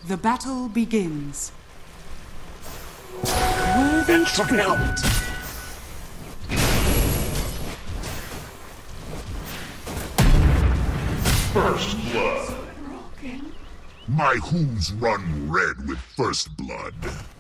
The battle begins. Worthy treatment. First blood. My hooves run red with first blood.